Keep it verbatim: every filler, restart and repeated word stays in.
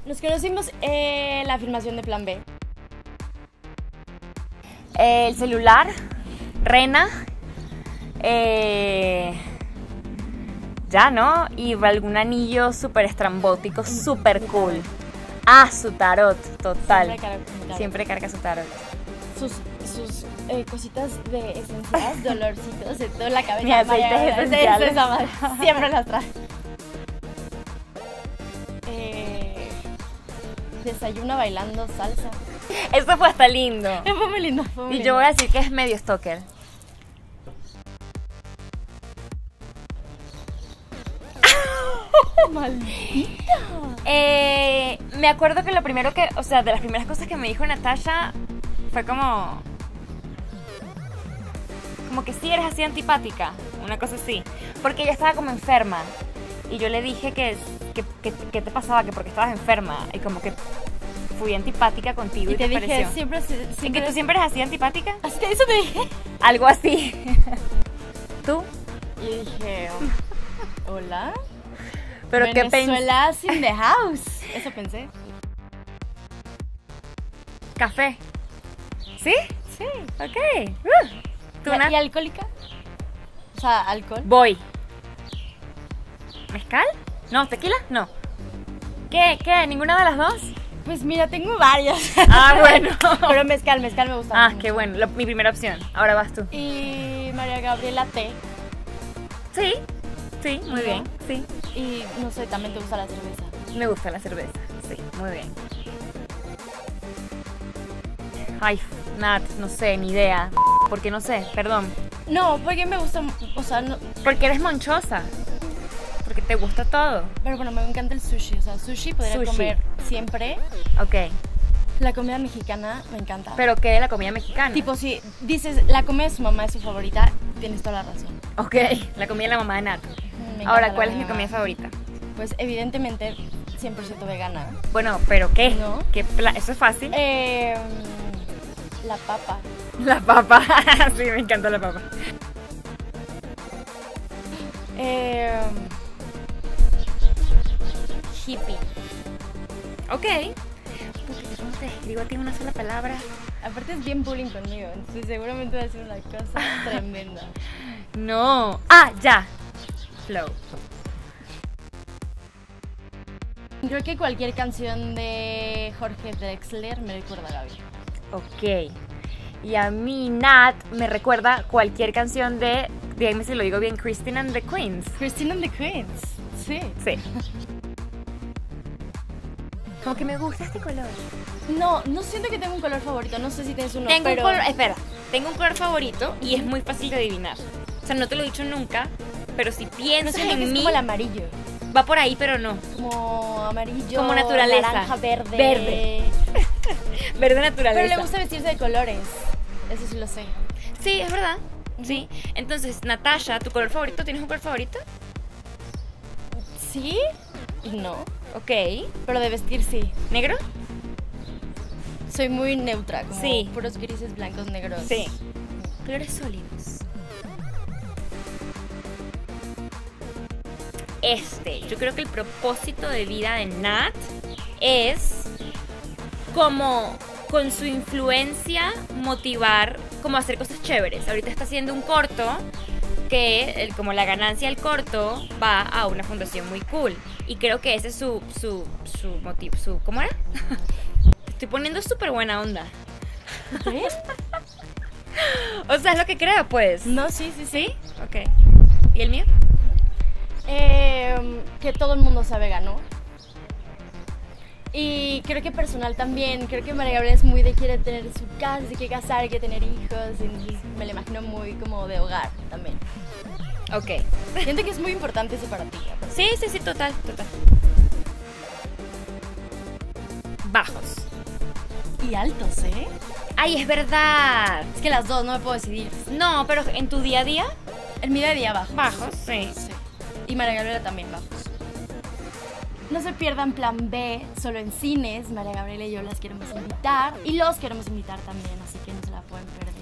Nos conocimos en la filmación de Plan B. El celular, Rena, eh, ya, ¿no? Y algún anillo súper estrambótico, súper cool. Ah, su tarot, total. Siempre carga su tarot. Siempre carga su tarot. Sus, sus eh, cositas de esencias, dolorcitos de toda la cabeza. Mi aceites María, esenciales. esa madre, siempre las trae. Eh, desayuna bailando salsa. Eso fue hasta lindo. Fue muy lindo. Fue muy Y lindo. yo voy a decir que es medio stalker. Maldita. Eh, me acuerdo que lo primero que, o sea, de las primeras cosas que me dijo Natasha fue como, como que sí eres así antipática, una cosa así, porque ella estaba como enferma y yo le dije que, que, que, que te pasaba, que porque estabas enferma y como que fui antipática contigo y, Y te dije, pareció. siempre, ¿Y siempre. que tú siempre eres así antipática? Así te, eso te dije. Algo así. ¿Tú? Y dije, hola. ¿Pero qué pensé? Venezuela's in the house. Eso pensé. Café. ¿Sí? Sí. Ok. Uh. ¿Tú, ¿Y, Nat? y alcohólica? O sea, alcohol. Voy. ¿Mezcal? No, ¿tequila? No. ¿Qué? ¿Qué? ¿Ninguna de las dos? Pues mira, tengo varias. Ah, bueno. Pero mezcal, mezcal me gusta. Ah, mucho. qué bueno. Lo- mi primera opción. Ahora vas tú. Y María Gabriela té. Sí. Sí, muy ¿No? bien. Sí. Y no sé, también te gusta la cerveza. Me gusta la cerveza. Sí, muy bien. Ay, Nat, no sé, ni idea. Porque no sé, perdón. No, porque me gusta, o sea, no, Porque eres monchosa. Porque te gusta todo. pero bueno, me encanta el sushi. O sea, sushi podría Sushi. comer siempre. Ok. La comida mexicana me encanta. Pero ¿qué de la comida mexicana? Tipo, si dices la comida de su mamá es su favorita, tienes toda la razón. Ok, la comida de la mamá de Nat. Me encanta Ahora, la ¿cuál es mi mamá. comida favorita? Pues evidentemente cien por ciento vegana. Bueno, ¿pero qué? ¿No? ¿Qué pla- Eso es fácil. Eh, la papa. La papa. Sí, me encanta la papa. Eh, hippie. Ok. Puta, ¿cómo te describo a ti en una sola palabra? Aparte es bien bullying conmigo, entonces seguramente va a ser una cosa tremenda. No. Ah, ya. Flow. Creo que cualquier canción de Jorge Drexler me recuerda a Gaby. Ok. Y a mí, Nat, me recuerda cualquier canción de, díganme si lo digo bien, Christine and the Queens. Christine and the Queens. Sí. Sí. Como que me gusta este color. No, no siento que tenga un color favorito, no sé si tienes uno, Tengo pero... un color, espera, tengo un color favorito y es muy fácil de adivinar. O sea, no te lo he dicho nunca, pero si No piensas siento que en es mí, como el amarillo. va por ahí, pero no. Como amarillo, Como naturaleza. naranja, verde. Verde. Verde naturaleza. Pero le gusta vestirse de colores. Eso sí lo sé. Sí, es verdad. Sí. Entonces, Natasha, ¿tu color favorito? ¿Tienes un color favorito? ¿Sí? Y no. Ok. Pero de vestir sí. ¿Negro? Soy muy neutra, como Sí. puros grises, blancos, negros. Sí. Colores sólidos. Este, yo creo que el propósito de vida de Nat es como con su influencia motivar, como hacer cosas chéveres. Ahorita está haciendo un corto que el- como la ganancia del corto va a una fundación muy cool y creo que ese es su su su motivo, su ¿cómo era? Estoy poniendo súper buena onda. ¿Qué? O sea, es lo que creo, pues. No, sí, sí, sí. ¿Sí? Ok. ¿Y el mío? Eh, que todo el mundo sea vegano. Y creo que personal también. Creo que María Gabriela es muy de quiere tener su casa, de quiere casar, quiere tener hijos. Entonces me la imagino muy como de hogar también. Ok. Siento que es muy importante eso para ti. aparte. Sí, sí, sí, total, total. Bajos. Y altos, ¿eh? Ay, es verdad. Es que las dos, no me puedo decidir. No, pero en tu día a día, En mi día a día bajos. bajos, sí. Sí. Y María Gabriela también bajos. No se pierdan Plan B, solo en cines. María Gabriela y yo las queremos invitar. Y los queremos invitar también, así que no se la pueden perder.